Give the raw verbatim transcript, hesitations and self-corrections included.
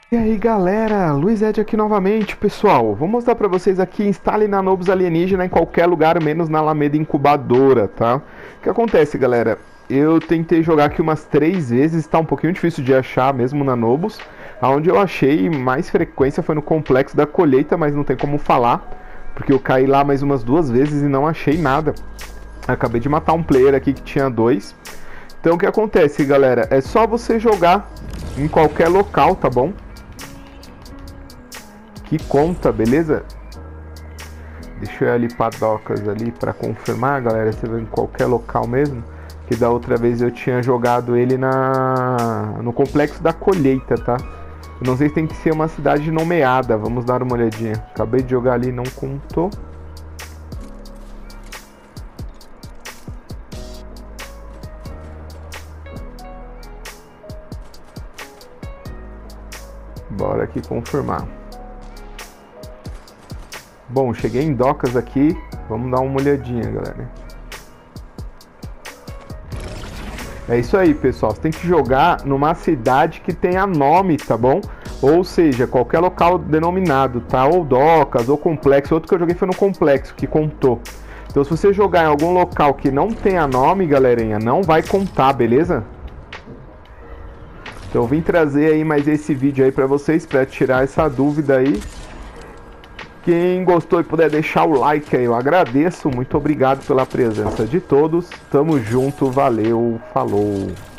E aí galera, Luiz Ed aqui novamente, pessoal. Vou mostrar pra vocês aqui, instale Nanobos Alienígena em qualquer lugar, menos na Alameda Incubadora, tá? O que acontece, galera? Eu tentei jogar aqui umas três vezes, tá um pouquinho difícil de achar mesmo Nanobos. Onde eu achei mais frequência foi no Complexo da Colheita, mas não tem como falar, porque eu caí lá mais umas duas vezes e não achei nada. Acabei de matar um player aqui que tinha dois. Então o que acontece, galera? É só você jogar em qualquer local, tá bom? Que conta, beleza? Deixa eu ir ali para docas ali para confirmar, galera. Você vê em qualquer local mesmo. Que da outra vez eu tinha jogado ele na no Complexo da Colheita, tá? Eu não sei se tem que ser uma cidade nomeada. Vamos dar uma olhadinha. Acabei de jogar ali, não contou. Bora aqui confirmar. Bom, cheguei em docas aqui. Vamos dar uma olhadinha, galera. É isso aí, pessoal. Você tem que jogar numa cidade que tenha nome, tá bom? Ou seja, qualquer local denominado, tá? Ou docas, ou complexo. Outro que eu joguei foi no complexo, que contou. Então, se você jogar em algum local que não tenha nome, galerinha, não vai contar, beleza? Então, eu vim trazer aí mais esse vídeo aí pra vocês, pra tirar essa dúvida aí. Quem gostou e puder deixar o like aí, eu agradeço. Muito obrigado pela presença de todos. Tamo junto, valeu, falou.